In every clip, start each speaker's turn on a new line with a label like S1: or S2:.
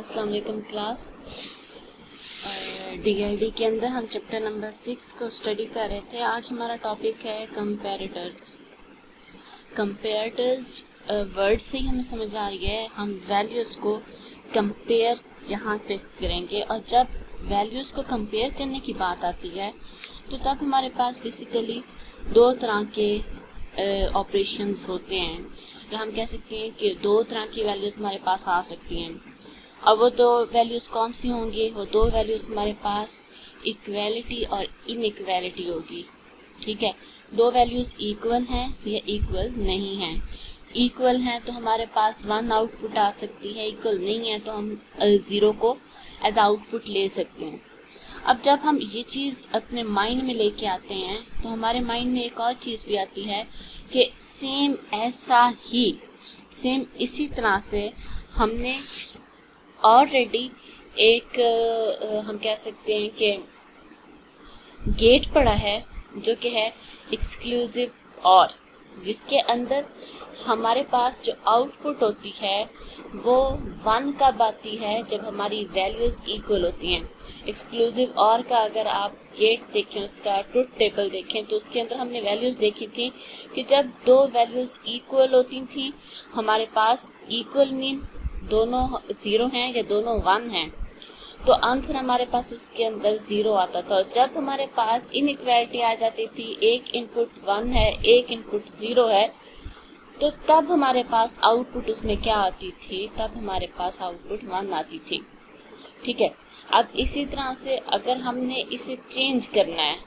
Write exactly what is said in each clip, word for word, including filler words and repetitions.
S1: अस्सलाम वालेकुम class. DLD के अंदर हम चैप्टर नंबर सिक्स को स्टडी कर रहे थे। आज हमारा टॉपिक है कंपैरेटर्स। कंपैरेटर्स वर्ड से ही हमें समझ आ रही है, हम वैल्यूज़ को कंपेयर यहाँ पे करेंगे। और जब वैल्यूज़ को कंपेयर करने की बात आती है तो तब हमारे पास बेसिकली दो तरह के ऑपरेशंस होते हैं, या हम कह सकते हैं कि दो तरह की वैल्यूज़ हमारे पास आ सकती हैं। अब वो दो वैल्यूज़ कौन सी होंगी? वो दो वैल्यूज़ हमारे पास इक्वलिटी और इनइक्वलिटी होगी। ठीक है, दो वैल्यूज़ इक्वल हैं या इक्वल नहीं हैं। इक्वल हैं तो हमारे पास वन आउटपुट आ सकती है, इक्वल नहीं है तो हम ज़ीरो को एज आउटपुट ले सकते हैं। अब जब हम ये चीज़ अपने माइंड में लेके आते हैं तो हमारे माइंड में एक और चीज़ भी आती है कि सेम ऐसा ही सेम इसी तरह से हमने ऑलरेडी एक हम कह सकते हैं कि गेट पढ़ा है जो कि है एक्सक्लूसिव और, जिसके अंदर हमारे पास जो आउटपुट होती है वो वन कब आती है? जब हमारी वैल्यूज़ इक्वल होती हैं। एक्सक्लूसिव और का अगर आप गेट देखें, उसका ट्रुथ टेबल देखें तो उसके अंदर हमने वैल्यूज़ देखी थी कि जब दो वैल्यूज़ इक्वल होती थी हमारे पास इक्वल मीन दोनों ज़ीरो हैं या दोनों वन हैं, तो आंसर हमारे पास उसके अंदर ज़ीरो आता था। और जब हमारे पास इनइक्वालिटी आ जाती थी, एक इनपुट वन है एक इनपुट ज़ीरो है, तो तब हमारे पास आउटपुट उसमें क्या आती थी? तब हमारे पास आउटपुट वन आती थी। ठीक है, अब इसी तरह से अगर हमने इसे चेंज करना है,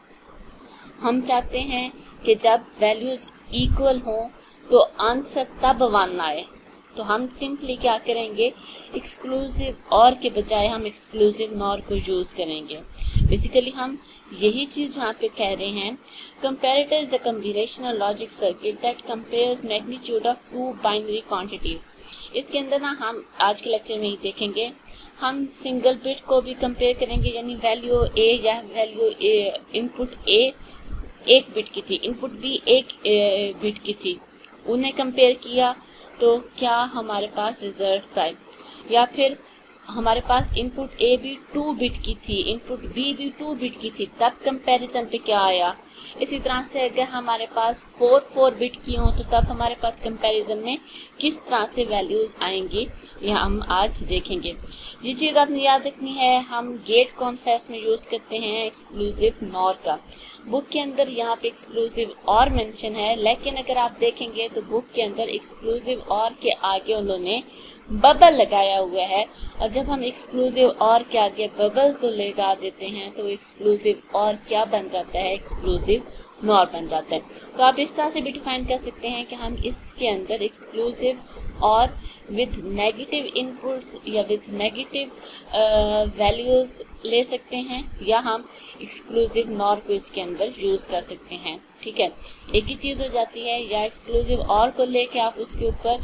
S1: हम चाहते हैं कि जब वैल्यूज़ इक्वल हों तो आंसर तब वन आए, तो हम सिंपली क्या करेंगे? एक्सक्लूसिव और के बजाय हम एक्सक्लूसिव नॉर को यूज़ करेंगे। बेसिकली हम यही चीज़ यहाँ पे कह रहे हैं। Comparator is the combinational logic circuit that compares magnitude of two binary quantities. इसके अंदर ना हम आज के लेक्चर में ही देखेंगे, हम सिंगल बिट को भी कंपेयर करेंगे, यानी वैल्यू ए या वैल्यू ए इनपुट ए एक बिट की थी, इनपुट बी एक बिट की थी, उन्हें कंपेयर किया तो क्या हमारे पास रिजल्ट्स आए। या फिर हमारे पास इनपुट ए भी टू बिट की थी, इनपुट बी भी टू बिट की थी, तब कंपैरिजन पे क्या आया। इसी तरह से अगर हमारे पास फोर फोर बिट की हो तो तब हमारे पास कंपैरिजन में किस तरह से वैल्यूज आएंगी, यह हम आज देखेंगे। ये चीज़ आपने याद रखनी है। हम गेट कौन सा इसमें यूज़ करते हैं? एक्सक्लूसिव नॉर का। बुक के अंदर यहाँ पे एक्सक्लूसिव और मेंशन है, लेकिन अगर आप देखेंगे तो बुक के अंदर एक्सक्लूसिव और के आगे उन्होंने बबल लगाया हुआ है, और जब हम एक्सक्लूसिव और के आगे बबल को लगा देते हैं तो एक्सक्लूसिव और क्या बन जाता है? एक्सक्लूसिव नॉर बन जाता है। तो आप इस तरह से भी डिफाइन कर सकते हैं कि हम इसके अंदर exclusive or with negative inputs या विद नेगेटिव वैल्यूज़ ले सकते हैं, या हम एक्सक्लूसिव नॉर को इसके अंदर यूज़ कर सकते हैं। ठीक है, एक ही चीज़ हो जाती है, या एक्सक्लूसिव और को लेके आप उसके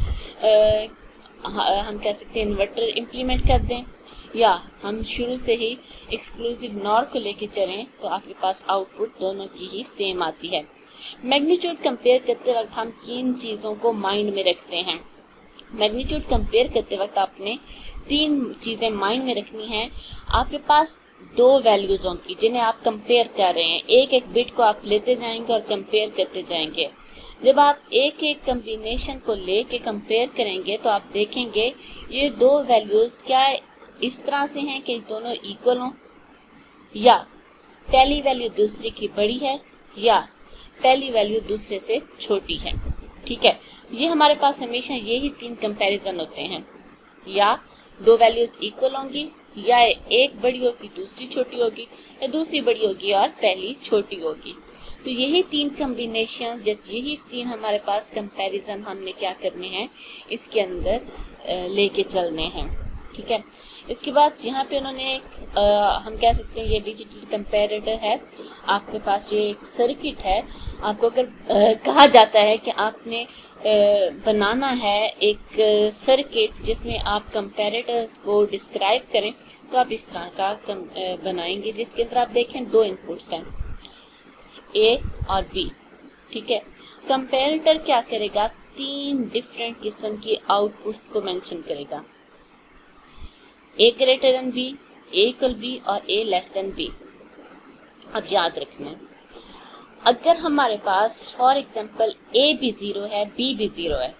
S1: ऊपर हम कह सकते हैं इन्वर्टर इम्प्लीमेंट कर दें, या हम शुरू से ही एक्सक्लूसिव नॉर को लेके चलें तो आपके पास आउटपुट दोनों की ही सेम आती है। मैग्नीट्यूड कंपेयर करते वक्त हम किन चीज़ों को माइंड में रखते हैं? मैग्नीट्यूड कंपेयर करते वक्त आपने तीन चीज़ें माइंड में रखनी हैं। आपके पास दो वैल्यूज़ होंगी जिन्हें आप कंपेयर कर रहे हैं, एक एक बिट को आप लेते जाएंगे और कंपेयर करते जाएंगे। जब आप एक एक कम्बिनेशन को लेके कंपेयर करेंगे तो आप देखेंगे ये दो वैल्यूज़ क्या इस तरह से हैं कि दोनों इक्वल हों, या पहली वैल्यू दूसरे की बड़ी है, या पहली वैल्यू दूसरे से छोटी है। ठीक है, ये हमारे पास हमेशा यही तीन कंपैरिजन होते हैं, या दो वैल्यूज़ इक्वल होंगी, या एक बड़ी होगी दूसरी छोटी होगी, या दूसरी बड़ी होगी और पहली छोटी होगी। तो यही तीन कम्बिनेशन या यही तीन हमारे पास कंपैरिजन हमने क्या करने हैं? इसके अंदर लेके चलने हैं। ठीक है, इसके बाद यहाँ पे उन्होंने एक आ, हम कह सकते हैं ये डिजिटल कंपैरेटर है। आपके पास ये एक सर्किट है। आपको अगर आ, कहा जाता है कि आपने आ, बनाना है एक सर्किट जिसमें आप कंपैरेटर्स को डिस्क्राइब करें, तो आप इस तरह का कम, आ, बनाएंगे, जिसके अंदर आप देखें दो इनपुट्स हैं ए और बी। ठीक है, कंपैरेटर क्या करेगा? तीन डिफरेंट किस्म की आउटपुट्स को मेंशन करेगा। A greater than B, A equal B और ए लेस देन बी। अब याद रखना है, अगर हमारे पास फॉर एग्जांपल ए भी जीरो है, बी भी जीरो है,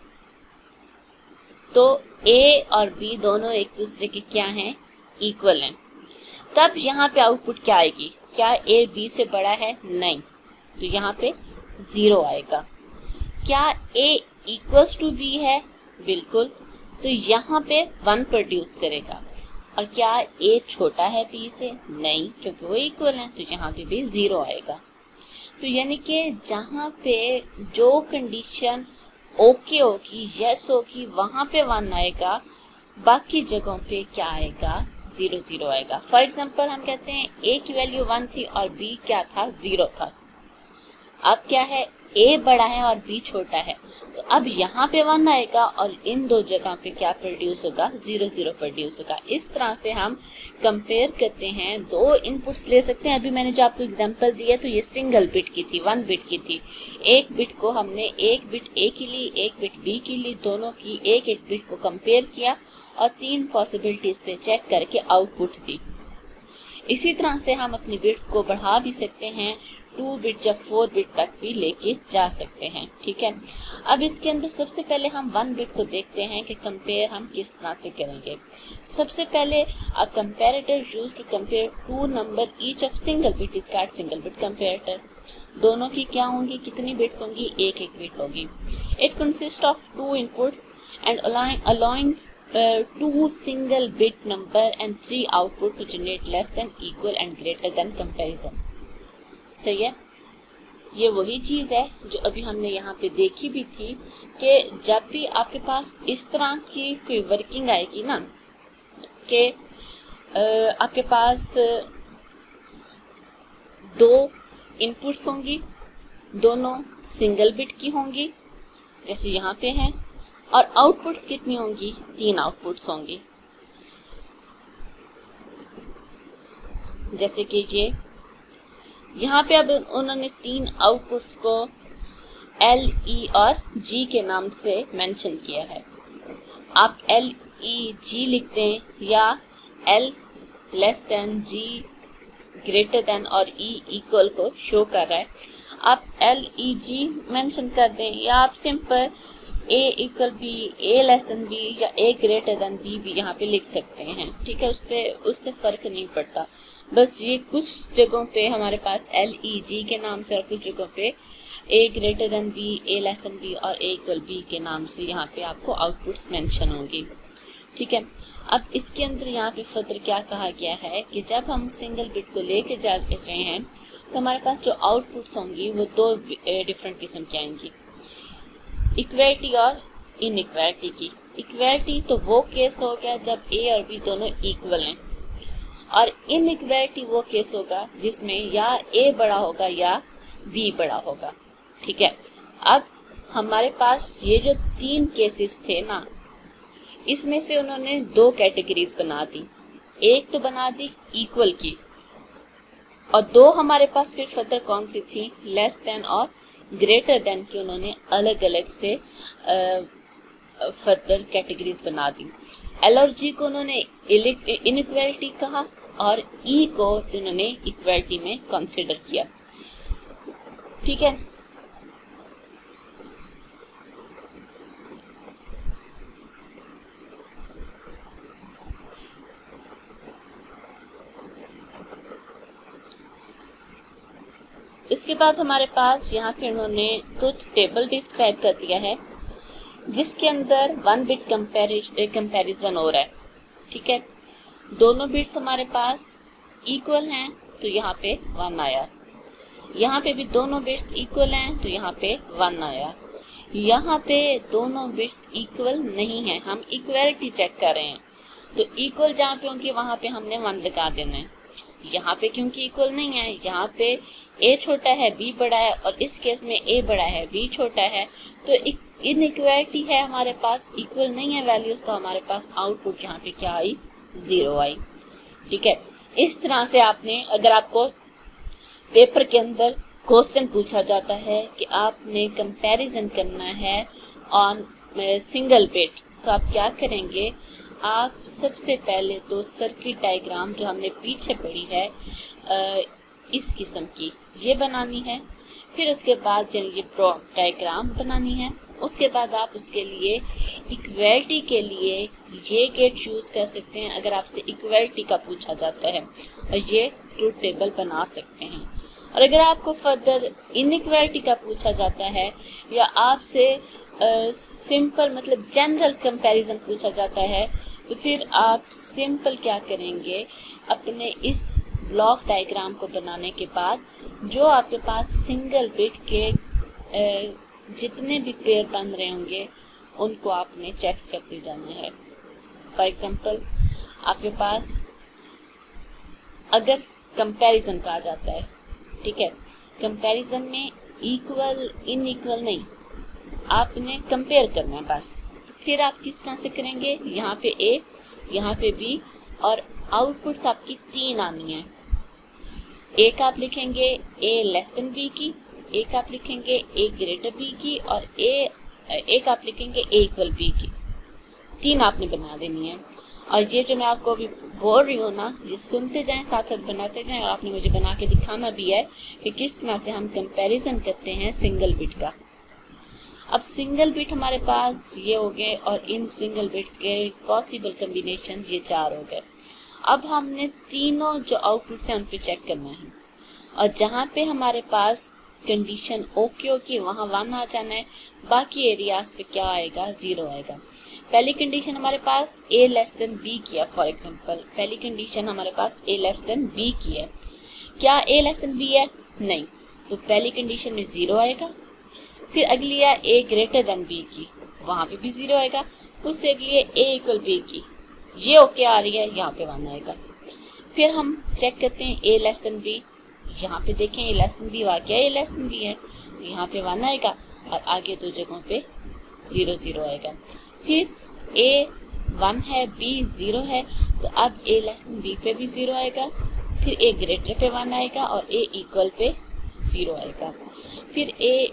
S1: तो ए और बी दोनों एक दूसरे के क्या हैं, इक्वल हैं। तब यहाँ पे आउटपुट क्या आएगी, क्या ए बी से बड़ा है, नहीं, तो यहाँ पे जीरो आएगा। क्या ए इक्वल्स टू बी है, बिल्कुल, तो यहाँ पे वन प्रोड्यूस करेगा। और क्या ए छोटा है बी से, नहीं, क्योंकि वो इक्वल है, तो यहाँ पे भी जीरो आएगा। तो यानी कि जहाँ पे जो कंडीशन ओके होगी, यस होगी, वहाँ पे वन आएगा, बाकी जगहों पे क्या आएगा, जीरो जीरो आएगा। फॉर एग्जांपल हम कहते हैं ए की वैल्यू वन थी और बी क्या था, जीरो था। अब क्या है, ए बड़ा है और बी छोटा है, तो अब यहाँ पे वन आएगा और इन दो जगह पे क्या प्रोड्यूस होगा, जीरो जीरो प्रोड्यूस होगा। इस तरह से हम कंपेयर करते हैं, दो इनपुट्स ले सकते हैं। अभी मैंने जो आपको एग्जांपल दिया तो ये सिंगल बिट की थी, वन बिट की थी। एक बिट को हमने एक बिट ए की ली, एक बिट बी की ली, दोनों की एक एक बिट को कंपेयर किया और तीन पॉसिबिलिटीज पे चेक करके आउटपुट दी। इसी तरह से हम अपनी बिट्स को बढ़ा भी सकते हैं, टू बिट या फोर बिट तक भी लेके जा सकते हैं। ठीक है, अब इसके अंदर सबसे पहले हम वन बिट को देखते हैं कि कंपेयर हम किस तरह से करेंगे। सबसे पहले uh comparator used to compare two number each of single bit is called single bit comparator. दोनों की क्या होंगी, कितनी बिट्स होंगी, एक एक बिट होगी। It consist of two inputs and allowing to single bit number and three output to generate less than, equal and greater than comparison. सही है, ये वही चीज़ है जो अभी हमने यहाँ पे देखी भी थी कि जब भी आपके पास इस तरह की कोई वर्किंग आएगी ना कि आपके पास दो इनपुट्स होंगी, दोनों सिंगल बिट की होंगी जैसे यहाँ पे हैं, और आउटपुट्स कितनी होंगी, तीन आउटपुट्स होंगी। जैसे कि ये यहाँ पे अब उन्होंने तीन आउटपुट्स को एल, ई और जी के नाम से मेंशन किया है। आप एल, ई, जी लिखते हैं या L less than, G greater than और ई इक्वल को शो कर रहा है। आप एल, ई, जी मेंशन कर दें या आप simple A equal B, A less than B या ए ग्रेटर देन बी भी यहाँ पे लिख सकते हैं। ठीक है, उस पे उससे फर्क नहीं पड़ता। बस ये कुछ जगहों पे हमारे पास एल, ई, जी के नाम से और कुछ जगहों पे A greater than B, A less than B और ए इक्वल बी के नाम से यहाँ पे आपको आउटपुट्स मेंशन होंगे। ठीक है, अब इसके अंदर यहाँ पे फर्दर क्या कहा गया है कि जब हम सिंगल बिट को लेके जा रहे हैं तो हमारे पास जो आउटपुट्स होंगी वो दो डिफरेंट किस्म की आएंगी, इक्वलिटी और इनइक्वालिटी की। इक्वलिटी तो वो केस हो गया जब ए और बी दोनों इक्वल हैं, और इनइक्वालिटी वो केस होगा जिसमें या ए बड़ा होगा या बी बड़ा होगा। ठीक है, अब हमारे पास ये जो तीन केसेस थे ना, इसमें से उन्होंने दो कैटेगरीज बना दी। एक तो बना दी इक्वल की, और दो हमारे पास फिर फर्दर कौन सी थी, लेस देन और ग्रेटर देन की उन्होंने अलग अलग से फर्दर कैटेगरीज बना दी। एल और जी को उन्होंने इनइक्वालिटी कहा और ई को उन्होंने इक्वालिटी में कंसीडर किया। ठीक है, इसके बाद हमारे पास यहाँ पे उन्होंने ट्रुथ टेबल डिस्क्राइब कर दिया है जिसके अंदर वन बिट कंपैरिजन हो रहा है। ठीक है, दोनों बिट्स हमारे पास इक्वल हैं तो यहाँ पे वन आया, यहाँ पे भी दोनों बिट्स इक्वल हैं तो यहाँ पे वन आया। यहाँ पे दोनों बिट्स इक्वल नहीं है, हम इक्वलिटी चेक कर रहे हैं, तो इक्वल जहाँ पे होंगे वहाँ पे हमने वन लगा देना है। यहाँ पे क्योंकि इक्वल नहीं है, यहाँ पे ए छोटा है बी बड़ा है, और इस केस में ए बड़ा है बी छोटा है, तो इनइक्वालिटी है हमारे पास, इक्वल नहीं है वैल्यूज, तो हमारे पास आउटपुट यहाँ पे क्या आई, जीरो आई। ठीक है, इस तरह से आपने, अगर आपको पेपर के अंदर क्वेश्चन पूछा जाता है कि आपने कंपैरिजन करना है ऑन सिंगल बिट, तो आप क्या करेंगे, आप सबसे पहले तो सर्किट डायग्राम जो हमने पीछे पढ़ी है इस किस्म की ये बनानी है। फिर उसके बाद चलिए ब्लॉक डायग्राम बनानी है। उसके बाद आप उसके लिए इक्वलिटी के लिए ये गेट चूज कर सकते हैं अगर आपसे इक्वलिटी का पूछा जाता है, और ये ट्रूथ टेबल बना सकते हैं। और अगर आपको फर्दर इनइक्वालिटी का पूछा जाता है या आपसे सिंपल uh, मतलब जनरल कंपैरिजन पूछा जाता है, तो फिर आप सिंपल क्या करेंगे, अपने इस ब्लॉक डायग्राम को बनाने के बाद जो आपके पास सिंगल बिट के uh, जितने भी पेयर बन रहे होंगे उनको आपने चेक करते जाना है। फॉर एग्जांपल आपके पास अगर कंपैरिजन कहा जाता है, ठीक है, कंपैरिजन में इक्वल इन इक्वल नहीं, आपने कंपेयर करना है बस। तो फिर आप किस तरह से करेंगे, यहाँ पे ए, यहाँ पे बी, और आउटपुट्स आपकी तीन आनी है। एक आप लिखेंगे ए लेस देन बी की, एक आप लिखेंगे ए ग्रेटर बी की, और ए एक आप लिखेंगे ए इक्वल बी की। तीन आपने बना देनी है। और ये जो मैं आपको अभी बोल रही हूँ ना, ये सुनते जाएं साथ साथ बनाते जाएं, और आपने मुझे बना के दिखाना भी है कि किस तरह से हम कंपैरिजन करते हैं सिंगल बिट का। अब सिंगल बिट हमारे पास ये हो गए, और इन सिंगल बिट्स के पॉसिबल कम्बिनेशन ये चार हो गए। अब हमने तीनों जो आउटपुट्स हैं उन पे चेक करना है, और जहाँ पे हमारे पास कंडीशन ओके होगी वहाँ वन आ जाना है। बाकी एरियाज पे क्या आएगा, जीरो आएगा। पहली कंडीशन हमारे पास ए लेस देन बी की है। फॉर एग्जांपल पहली कंडीशन हमारे पास ए लेस देन बी की है। क्या ए लेस देन बी है? नहीं, तो पहली कंडीशन में जीरो आएगा। फिर अगली है ए ग्रेटर देन बी की, वहाँ पे भी जीरो आएगा। उससे अगली है ए इक्वल बी की, ये ओके आ रही है, यहाँ पे वन आएगा। फिर हम चेक करते हैं ए लेस देन बी, यहाँ पे देखें ए लेस देन बी, वाकई ए लेस देन बी है, तो यहाँ पे वन आएगा, और आगे दो जगहों पे जीरो जीरो आएगा। फिर ए वन है, बी जीरो है, तो अब ए लेस देन बी पे भी जीरो आएगा। फिर ए ग्रेटर पे वन आएगा, और ए इक्वल पे जीरो आएगा। फिर ए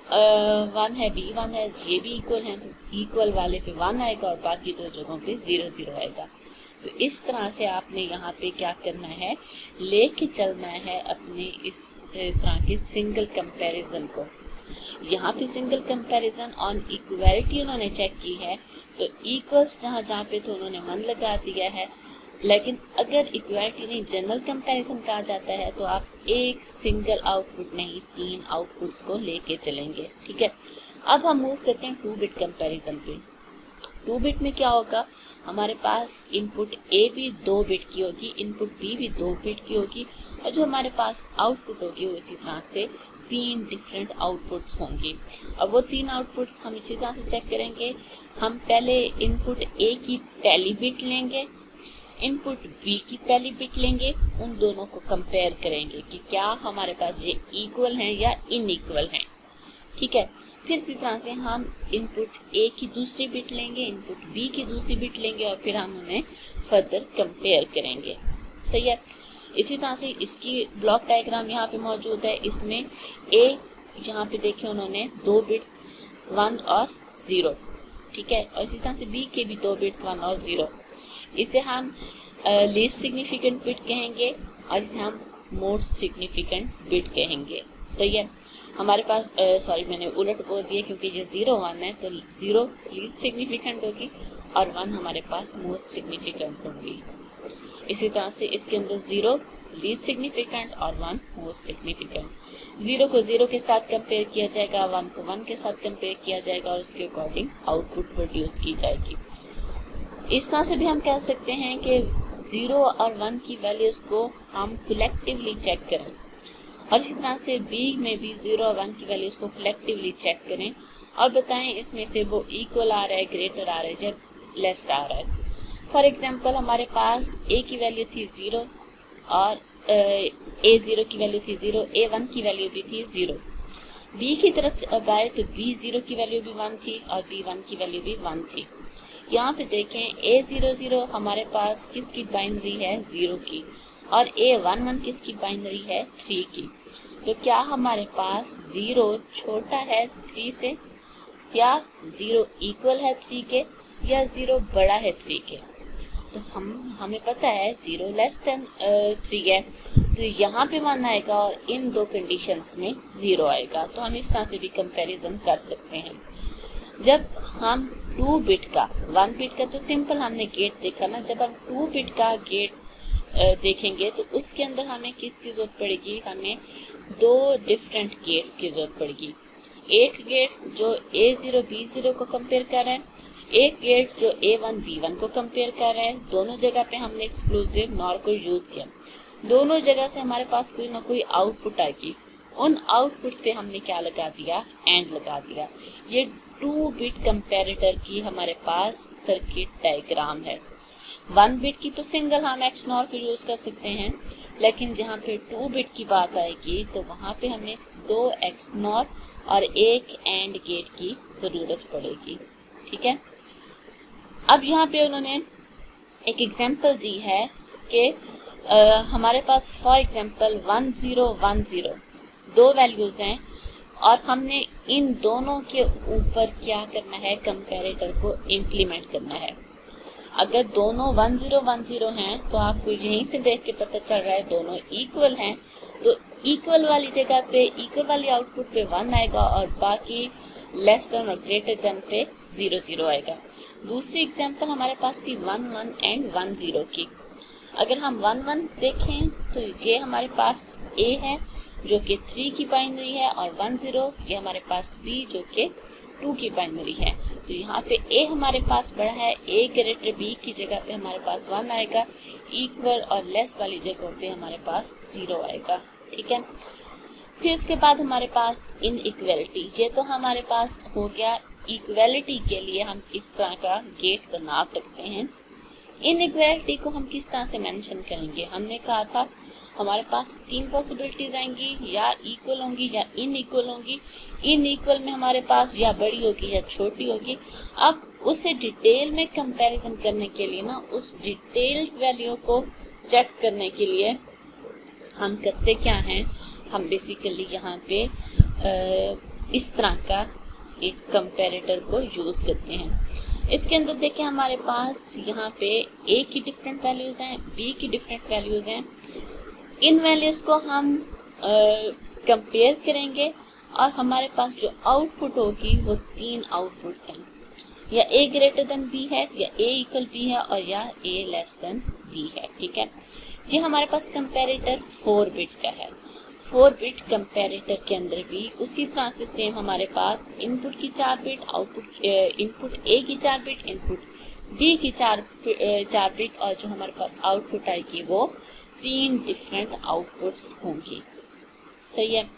S1: वन है, बी वन है, ये भी इक्वल है, तो इक्वल वाले पे वन आएगा, और बाकी दो जगहों पे जीरो जीरो आएगा। तो इस तरह से आपने यहाँ पे क्या करना है, लेके चलना है अपने इस तरह के सिंगल कंपैरिजन को। यहाँ पे सिंगल कंपैरिजन ऑन इक्वलिटी उन्होंने चेक की है, तो इक्वल्स जहाँ जहाँ पे तो उन्होंने मन लगा दिया है। लेकिन अगर इक्वलिटी नहीं जनरल कंपैरिजन कहा जाता है, तो आप एक सिंगल आउटपुट नहीं तीन आउटपुट्स को लेके चलेंगे। ठीक है, अब हम मूव करते हैं टू बिट कंपैरिजन पे। टू बिट में क्या होगा, हमारे पास इनपुट ए भी दो बिट की होगी, इनपुट बी भी दो बिट की होगी, और जो हमारे पास आउटपुट होगी वो इसी तरह से तीन डिफरेंट आउटपुट्स होंगी। और वो तीन आउटपुट्स हम इसी तरह से चेक करेंगे। हम पहले इनपुट ए की पहली बिट लेंगे, इनपुट बी की पहली बिट लेंगे, उन दोनों को कंपेयर करेंगे कि क्या हमारे पास ये इक्वल हैं या इनइक्वल हैं। ठीक है, फिर इसी तरह से हम इनपुट ए की दूसरी बिट लेंगे, इनपुट बी की दूसरी बिट लेंगे, और फिर हम उन्हें फर्दर कंपेयर करेंगे। सही है, इसी तरह से इसकी ब्लॉक डायग्राम यहाँ पे मौजूद है। इसमें ए यहाँ पे देखे उन्होंने दो बिट्स वन और ज़ीरो, ठीक है, और इसी तरह से बी के भी दो बिट्स वन और ज़ीरो। इसे हम लीस्ट सिग्निफिकेंट बिट कहेंगे, और इसे हम मोस्ट सिग्निफिकेंट बिट कहेंगे। सही है, हमारे पास सॉरी मैंने उलट बोल दिया, क्योंकि ये ज़ीरो वन है, तो ज़ीरो लीस्ट सिग्निफिकेंट होगी और वन हमारे पास मोस्ट सिग्निफिकेंट होगी। इसी तरह से इसके अंदर ज़ीरो लीस्ट सिग्निफिकेंट और वन मोस्ट सिग्निफिकेंट। ज़ीरो को ज़ीरो के साथ कंपेयर किया जाएगा, वन को वन के साथ कंपेयर किया जाएगा, और उसके अकॉर्डिंग आउटपुट प्रोड्यूस की जाएगी। इस तरह से भी हम कह सकते हैं कि ज़ीरो और वन की वैल्यूज़ को हम कलेक्टिवली चेक करें, और इसी तरह से बी में भी ज़ीरो और वन की वैल्यूज़ को कलेक्टिवली चेक करें, और बताएं इसमें से वो इक्वल आ रहा है, ग्रेटर आ रहा है, जब लेस आ रहा है। फॉर एग्जांपल हमारे पास ए की वैल्यू थी ज़ीरो, और ए ज़ीरो की वैल्यू थी ज़ीरो, ए वन की वैल्यू भी थी ज़ीरो। बी की तरफ अब आए तो बी ज़ीरो की वैल्यू भी वन थी, और बी वन की वैल्यू भी वन थी। यहाँ पे देखें ए ज़ीरो ज़ीरो हमारे पास किसकी बाइनरी है, ज़ीरो की, और ए वन वन किसकी बाइनरी है, थ्री की। तो क्या हमारे पास ज़ीरो छोटा है थ्री से, या ज़ीरो इक्वल है थ्री के, या ज़ीरो बड़ा है थ्री के। तो हम हमें पता है ज़ीरो लेस देन थ्री है, तो यहाँ पे वन आएगा और इन दो कंडीशंस में ज़ीरो आएगा। तो हम इस तरह से भी कंपैरिजन कर सकते हैं। जब हम टू बिट का, वन बिट का तो सिंपल हमने गेट देखा ना, जब हम टू बिट का गेट देखेंगे तो उसके अंदर हमें किसकी जरूरत पड़ेगी, हमें दो डिफरेंट गेट्स की जरूरत पड़ेगी। एक गेट जो ए ज़ीरो बी ज़ीरो को कंपेयर कर रहा है, एक गेट जो ए वन बी वन को कंपेयर कर रहा है। दोनों जगह पे हमने एक्सक्लूसिव नॉर को यूज किया, दोनों जगह से हमारे पास कोई ना कोई आउटपुट आएगी। उन आउटपुट्स पे हमने क्या लगा दिया, एंड लगा दिया। ये टू बिट कंपैरेटर की हमारे पास सर्किट डायग्राम है। वन बिट की तो सिंगल हम एक्स नॉर को यूज कर सकते हैं, लेकिन जहाँ पे टू बिट की बात आएगी तो वहाँ पे हमें दो एक्स नॉर और एक एंड गेट की जरूरत पड़ेगी। ठीक है, अब यहाँ पे उन्होंने एक एग्जांपल दी है कि हमारे पास for example one zero one zero दो वैल्यूज हैं और हमने इन दोनों के ऊपर क्या करना है, कंपैरेटर को इम्प्लीमेंट करना है। अगर दोनों वन ज़ीरो वन ज़ीरो हैं तो आपको यहीं से देख के पता चल रहा है दोनों इक्वल हैं, तो इक्वल वाली जगह पे इक्वल वाली आउटपुट पे वन आएगा और बाकी लेस देन और ग्रेटर देन पे ज़ीरो ज़ीरो आएगा। दूसरी एग्जांपल हमारे पास थी one one and one zero की। अगर हम वन वन देखें तो ये हमारे पास ए है जो कि थ्री की बाइनरी है, और वन ज़ीरो ये हमारे पास बी जो कि टू की बाइनरी है। तो यहाँ पे ए हमारे पास बड़ा है, ए ग्रेटर बी की जगह पे हमारे पास वन आएगा, इक्वल और लेस वाली जगह पे हमारे पास ज़ीरो आएगा। ठीक है, फिर उसके बाद हमारे पास इनइक्वालिटी, ये तो हमारे पास हो गया। इक्वालिटी के लिए हम इस तरह का गेट बना सकते हैं। इनइक्वालिटी को हम किस तरह से मेंशन करेंगे, हमने कहा था हमारे पास तीन पॉसिबिलिटीज आएंगी, या इक्वल होंगी या इनइक्वल होंगी। इनइक्वल में हमारे पास या बड़ी होगी या छोटी होगी। अब उसे डिटेल में कंपैरिजन करने के लिए ना, उस डिटेल वैल्यू को चेक करने के लिए हम करते क्या हैं, हम बेसिकली यहाँ पे आ, इस तरह का एक कंपैरेटर को यूज करते हैं। इसके अंदर देखें हमारे पास यहाँ पे ए की डिफरेंट वैल्यूज हैं, बी की डिफरेंट वैल्यूज हैं। इन वैल्यूज को हम कंपेयर करेंगे और हमारे पास जो आउटपुट होगी वो तीन आउटपुट्स हैं, या ए ग्रेटर देन बी है, या ए इक्वल बी है, और या ए लेस देन बी है। ठीक है, ये हमारे पास कंपैरेटर फोर बिट का है। फोर बिट कंपैरेटर के अंदर भी उसी तरह से सेम हमारे पास इनपुट की चार बिट, आउटपुट इनपुट ए की चार बिट, इनपुट बी की चार चार बिट, और जो हमारे पास आउटपुट आएगी वो तीन डिफरेंट आउटपुट्स होंगी। सही है,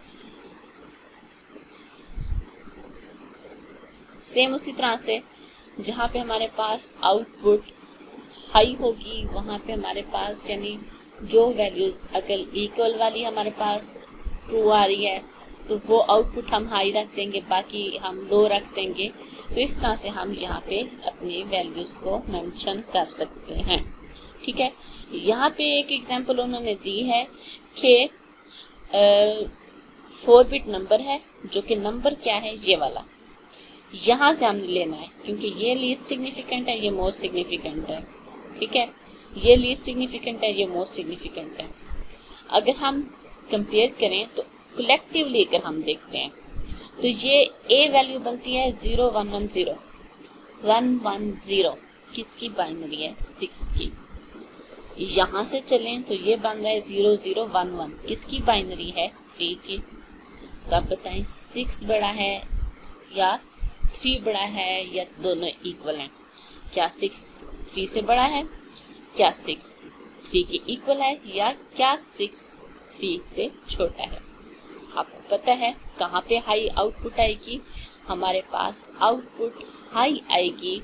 S1: सेम उसी तरह से जहाँ पे हमारे पास आउटपुट हाई होगी वहाँ पे हमारे पास, यानी जो वैल्यूज अगर इक्वल वाली हमारे पास ट्रू आ रही है तो वो आउटपुट हम हाई रख देंगे, बाकी हम लो रख देंगे। तो इस तरह से हम यहाँ पे अपने वैल्यूज को मेंशन कर सकते हैं। ठीक है, यहाँ पे एक एग्जांपल उन्होंने दी है कि फोर बिट नंबर है, जो कि नंबर क्या है, ये वाला यहाँ से हमने लेना है, क्योंकि ये लीस्ट सिग्निफिकेंट है, ये मोस्ट सिग्निफिकेंट है। ठीक है, ये लीस्ट सिग्निफिकेंट है, ये मोस्ट सिग्निफिकेंट है। अगर हम कंपेयर करें तो कलेक्टिवली अगर हम देखते हैं तो ये ए वैल्यू बनती है zero one one zero one one zero, किसकी बाइनरी है, सिक्स की। यहाँ से चलें तो ये बन रहा है ज़ीरो ज़ीरो वन वन, किसकी बाइनरी है, थ्री की। तो आप बताएं सिक्स बड़ा है या थ्री बड़ा है, या दोनों इक्वल हैं। क्या सिक्स थ्री से बड़ा है, क्या सिक्स थ्री के इक्वल है, या क्या सिक्स थ्री से छोटा है। आपको पता है कहाँ पे हाई आउटपुट आएगी, हमारे पास आउटपुट हाई आएगी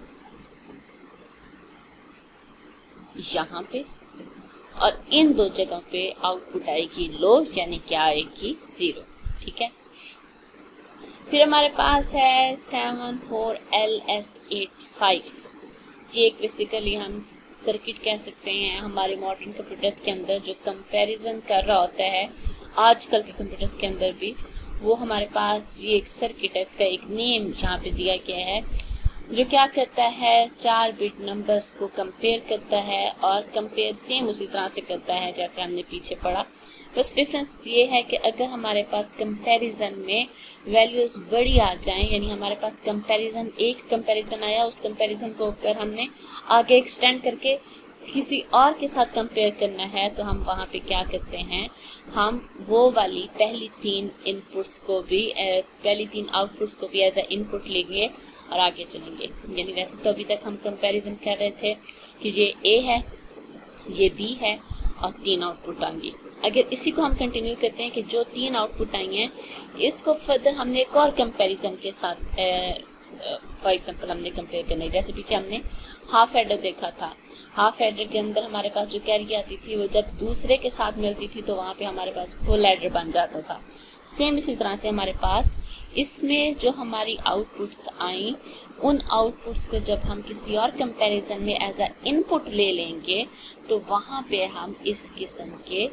S1: यहाँ पे, और इन दो जगह पे आउटपुट आएगी लो, यानी क्या आएगी, जीरो। ठीक है, फिर हमारे पास है seven four L S eight five. ये एक बेसिकली हम सर्किट कह सकते हैं हमारे मॉडर्न कंप्यूटर्स के अंदर जो कंपैरिजन कर रहा होता है, आजकल के कंप्यूटर्स के अंदर भी वो हमारे पास ये एक सर्किट है, इसका एक नेम यहाँ पे दिया गया है जो क्या करता है, चार बिट नंबर्स को कंपेयर करता है और कंपेयर सेम उसी तरह से करता है जैसे हमने पीछे पढ़ा। बस डिफरेंस ये है कि अगर हमारे पास कंपैरिजन में वैल्यूज बड़ी आ जाएं, यानी हमारे पास कंपैरिजन एक कंपैरिजन आया, उस कंपैरिजन को अगर हमने आगे एक्सटेंड करके किसी और के साथ कंपेयर करना है, तो हम वहाँ पे क्या करते हैं, हम वो वाली पहली तीन इनपुट्स को भी पहली तीन आउटपुट्स को भी एज ए इनपुट लेंगे और आगे चलेंगे। यानी वैसे तो अभी तक हम कंपैरिजन कर रहे थे कि ये ए है, ये बी है और तीन आउटपुट आएंगी। अगर इसी को हम कंटिन्यू करते हैं कि जो तीन आउटपुट आई हैं इसको फर्दर हमने एक और कंपैरिजन के साथ, फॉर एग्जांपल हमने कंपेयर करना है, जैसे पीछे हमने हाफ एडर देखा था। हाफ एडर के अंदर हमारे पास जो कैरी आती थी वो जब दूसरे के साथ मिलती थी तो वहाँ पे हमारे पास फुल एडर बन जाता था। सेम इसी तरह से हमारे पास इसमें जो हमारी आउटपुट्स आई, उन आउटपुट्स को जब हम किसी और कंपैरिजन में एज अ इनपुट ले लेंगे तो वहाँ पे हम इस किस्म के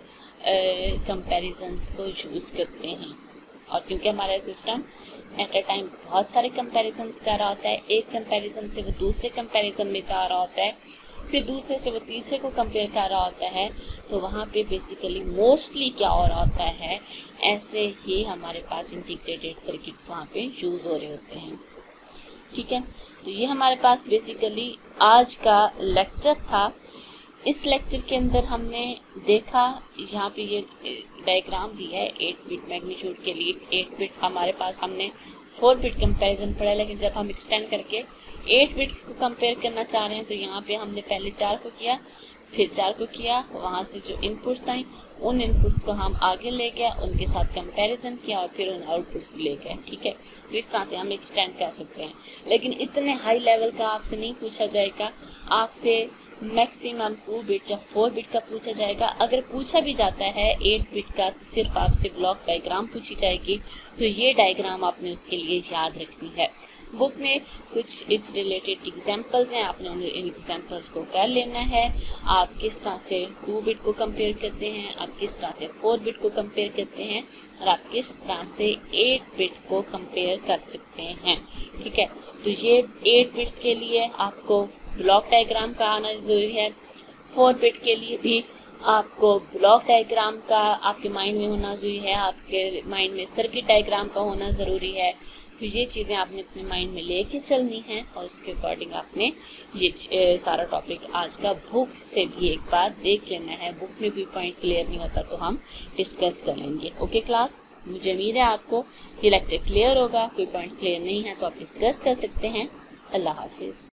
S1: कंपैरिजन्स को यूज़ करते हैं। और क्योंकि हमारा सिस्टम एट अ टाइम बहुत सारे कंपैरिजन्स कर रहा होता है, एक कंपैरिजन से वो दूसरे कंपैरिजन में जा रहा होता है, फिर दूसरे से वो तीसरे को कंपेयर कर रहा होता है, तो वहाँ पे बेसिकली मोस्टली क्या हो रहा होता है, ऐसे ही हमारे पास इंटीग्रेटेड सर्किट्स वहाँ पे यूज़ हो रहे होते हैं। ठीक है, तो ये हमारे पास बेसिकली आज का लेक्चर था। इस लेक्चर के अंदर हमने देखा, यहाँ पे ये डायग्राम भी है एट बिट मैग्नीट्यूड के लिए। एट बिट हमारे पास हमने फोर बिट कंपैरिजन पढ़ा, लेकिन जब हम एक्सटेंड करके एट बिट्स को कंपेयर करना चाह रहे हैं तो यहाँ पे हमने पहले चार को किया, फिर चार को किया, वहाँ से जो इनपुट्स आई उन इनपुट्स को हम आगे ले गए, उनके साथ कंपैरिजन किया और फिर उन आउटपुट्स को ले गए। ठीक है, तो इस तरह से हम एक्सटेंड कर सकते हैं, लेकिन इतने हाई लेवल का आपसे नहीं पूछा जाएगा। आपसे मैक्सिमम टू बिट या फोर बिट का पूछा जाएगा। अगर पूछा भी जाता है एट बिट का तो सिर्फ आपसे ब्लॉक डायग्राम पूछी जाएगी, तो ये डायग्राम आपने उसके लिए याद रखनी है। बुक में कुछ इस रिलेटेड एग्जांपल्स हैं, आपने उन एग्जांपल्स को कर लेना है। आप किस तरह से टू बिट को कंपेयर करते हैं, आप किस तरह से फोर बिट को कंपेयर करते हैं और आप किस तरह से एट बिट को कंपेयर कर सकते हैं। ठीक है, तो ये एट बिट्स के लिए आपको ब्लॉक डायग्राम का आना जरूरी है। फोर बिट के लिए भी आपको ब्लॉक डायग्राम का आपके माइंड में होना जरूरी है, आपके माइंड में सर्किट डायग्राम का होना ज़रूरी है। तो ये चीज़ें आपने अपने माइंड में लेके चलनी है और उसके अकॉर्डिंग आपने ये सारा टॉपिक आज का बुक से भी एक बार देख लेना है। बुक में कोई पॉइंट क्लियर नहीं होता तो हम डिस्कस कर लेंगे। ओके क्लास, मुझे उम्मीद है आपको ये लेक्चर क्लियर होगा। कोई पॉइंट क्लियर नहीं है तो आप डिस्कस कर सकते हैं। अल्लाह हाफिज़।